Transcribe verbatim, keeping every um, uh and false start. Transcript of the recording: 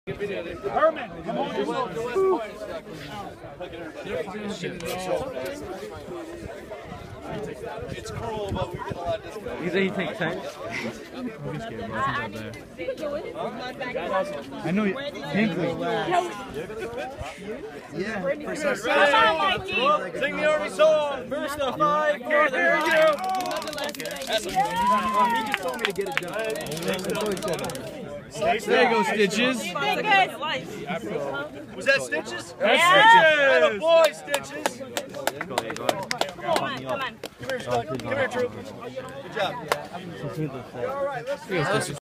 Herman, come on. It's cruel, but we get a lot of discounts. You say he takes time? I know you. Hinkley. Yeah. Sing the army song. First of five. Here, there you go. He just told me to get it done. There you go, Stitches. Was that Stitches? That's Yeah. Stitches. Atta boy, Stitches. Come on, come on. Come here, Troop. Come here, Troop. Good job. All right, let's Here's